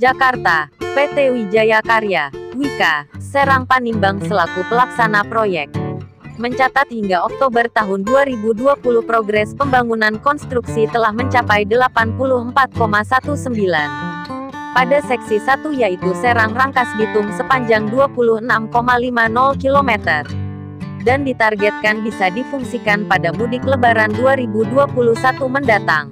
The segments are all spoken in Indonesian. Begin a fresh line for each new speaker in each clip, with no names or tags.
Jakarta, PT Wijaya Karya, Wika, Serang Panimbang selaku pelaksana proyek, mencatat hingga Oktober tahun 2020 progres pembangunan konstruksi telah mencapai 84,19. Pada seksi 1 yaitu Serang Rangkas Bitung sepanjang 26,50 km. Dan ditargetkan bisa difungsikan pada mudik Lebaran 2021 mendatang.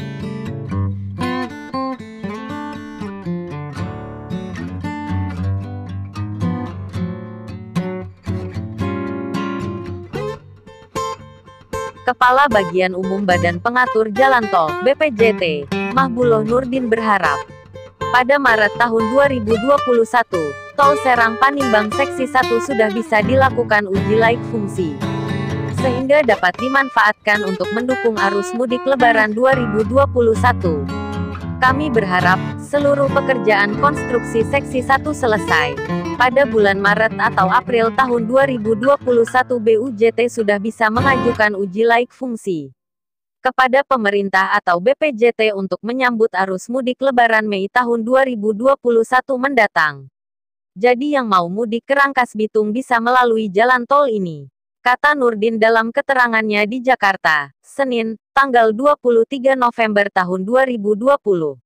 Kepala Bagian Umum Badan Pengatur Jalan Tol, BPJT, Mahbuloh Nurdin berharap, pada Maret tahun 2021, Tol Serang Panimbang Seksi 1 sudah bisa dilakukan uji laik fungsi, sehingga dapat dimanfaatkan untuk mendukung arus mudik Lebaran 2021. Kami berharap, seluruh pekerjaan konstruksi Seksi 1 selesai pada bulan Maret atau April tahun 2021. BUJT sudah bisa mengajukan uji laik fungsi kepada pemerintah atau BPJT untuk menyambut arus mudik Lebaran Mei tahun 2021 mendatang. Jadi yang mau mudik ke Rangkas Bitung bisa melalui jalan tol ini, kata Nurdin dalam keterangannya di Jakarta, Senin, tanggal 23 November tahun 2020.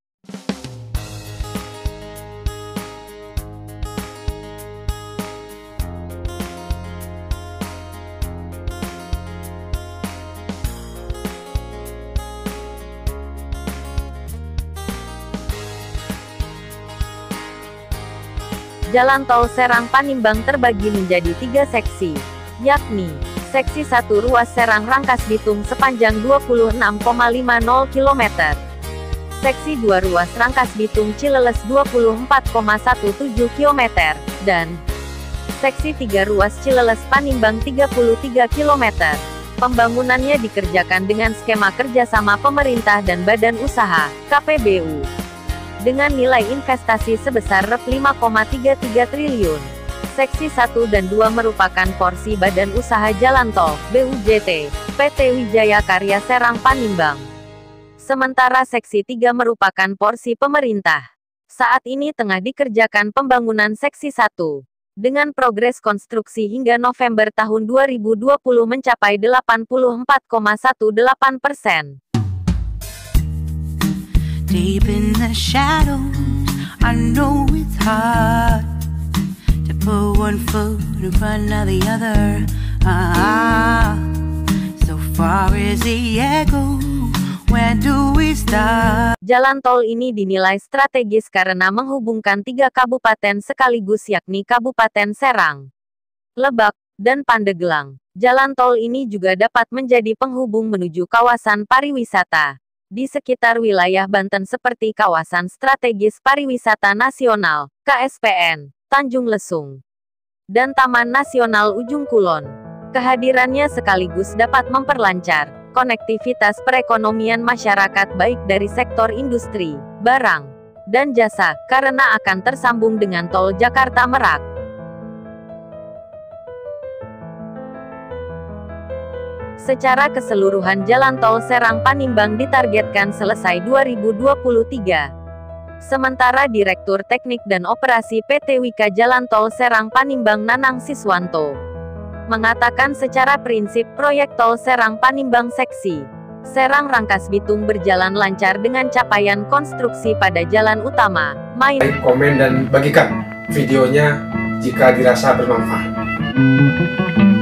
Jalan tol Serang Panimbang terbagi menjadi 3 seksi, yakni, Seksi 1 ruas Serang Rangkas Bitung sepanjang 26,50 km, Seksi 2 ruas Rangkas Bitung Cileles 24,17 km, dan Seksi 3 ruas Cileles Panimbang 33 km. Pembangunannya dikerjakan dengan skema kerjasama pemerintah dan badan usaha, KPBU, dengan nilai investasi sebesar Rp5,33 triliun. Seksi 1 dan 2 merupakan porsi Badan Usaha Jalan Tol, BUJT, PT Wijaya Karya Serang Panimbang. Sementara Seksi 3 merupakan porsi pemerintah. Saat ini tengah dikerjakan pembangunan Seksi 1. Dengan progres konstruksi hingga November tahun 2020 mencapai 84,18%.
Deep in the shadows, I know it's hard to put one foot in front of the other. So far as the echo, where do we start?
Jalan tol ini dinilai strategis karena menghubungkan 3 kabupaten sekaligus yakni Kabupaten Serang, Lebak, dan Pandeglang. Jalan tol ini juga dapat menjadi penghubung menuju kawasan pariwisata di sekitar wilayah Banten seperti Kawasan Strategis Pariwisata Nasional, KSPN, Tanjung Lesung, dan Taman Nasional Ujung Kulon. Kehadirannya sekaligus dapat memperlancar konektivitas perekonomian masyarakat baik dari sektor industri, barang, dan jasa, karena akan tersambung dengan tol Jakarta Merak. Secara keseluruhan jalan tol Serang Panimbang ditargetkan selesai 2023. Sementara Direktur Teknik dan Operasi PT Wika Jalan Tol Serang Panimbang Nanang Siswanto mengatakan secara prinsip proyek tol Serang Panimbang Seksi Serang Rangkas Bitung berjalan lancar dengan capaian konstruksi pada jalan utama.
Komen dan bagikan videonya jika dirasa bermanfaat.